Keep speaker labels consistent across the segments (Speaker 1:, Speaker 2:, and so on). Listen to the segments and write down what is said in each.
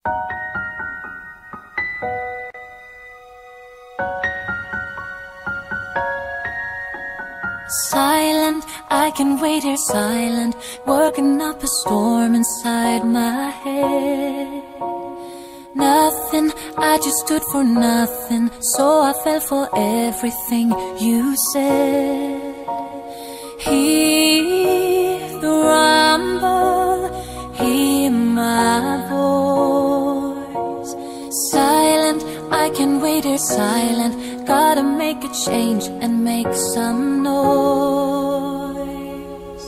Speaker 1: Silent, I can wait here silent, working up a storm inside my head. Nothing, I just stood for nothing, so I fell for everything you said. Hear the rumble, hear my voice. Silent, I can wait here silent, gotta make a change and make some noise.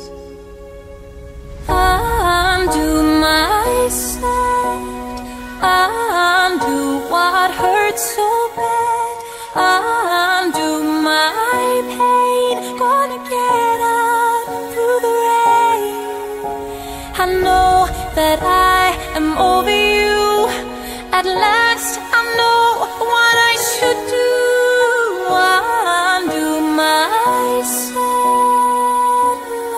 Speaker 1: Undo my set, undo what hurt so bad, undo my pain, gonna get up through the rain. I know that I am over you, at last I know what I should do. Undo my sad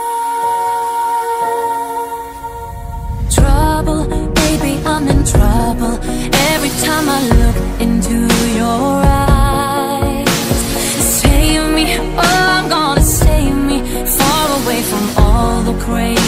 Speaker 1: love. Trouble, baby, I'm in trouble. Every time I look into your eyes. Save me, oh, I'm gonna save me, far away from all the crazy